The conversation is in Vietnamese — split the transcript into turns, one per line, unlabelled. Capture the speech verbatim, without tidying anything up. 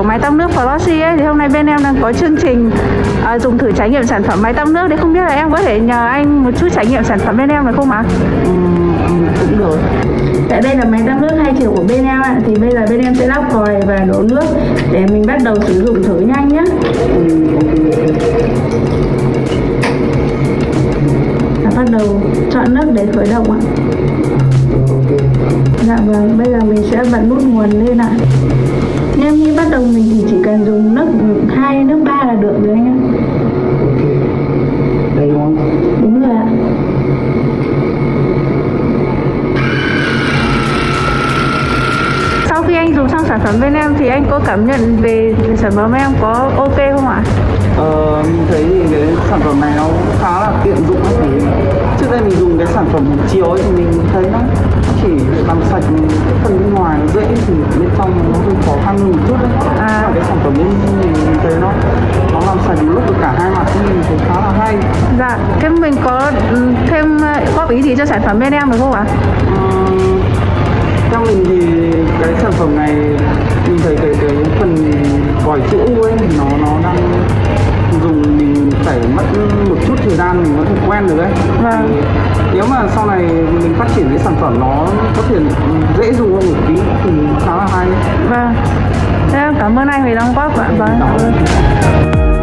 máy tăm nước Flossy ấy, thì hôm nay bên em đang có chương trình uh, dùng thử trải nghiệm sản phẩm máy tăm nước. Đấy, không biết là em có thể nhờ anh một chút trải nghiệm sản phẩm bên em được không ạ?
Ừ, cũng được.
Tại đây là máy tăm nước hai chiều của bên em ạ. Thì bây giờ bên em sẽ lắp vòi và đổ nước để mình bắt đầu sử dụng thử nhanh nhé. Và bắt đầu chọn nước để khởi động ạ. Dạ vâng, bây giờ mình sẽ bật nút nguồn lên ạ. Nếu như bắt đầu mình thì chỉ cần dùng nước hai, nước ba là được rồi anh ạ.
Đây đúng không?
Đúng rồi ạ. Sau khi anh dùng xong sản phẩm bên em thì anh có cảm nhận về sản phẩm em có ok không ạ?
Ờ, mình thấy thì cái sản phẩm này nó khá là tiện dụng ấy. Thì trước đây mình dùng cái sản phẩm một chiều ấy thì mình thấy nó chỉ làm sạch cái phần bên ngoài nó dễ, thì bên trong nó hơi khó khăn hơn một chút đấy. À. Cái sản phẩm bên mình thấy nó nó làm sạch một lúc được cả hai mặt thì mình thấy khá là hay.
Dạ, thế mình có thêm góp ý gì cho sản phẩm bên em được không ạ?
Ờ, theo mình thì cái sản phẩm này mình thấy cái cái phần vòi chữ U ấy nó nó đang dùng mình phải mất một chút thời gian mình có thể quen được đấy. Vâng. Nếu mà sau này mình phát triển cái sản phẩm nó có thể dễ dùng hơn một tí thì khá là hay.
Vâng. Thế em cảm ơn anh vì đóng góp ạ. Vâng.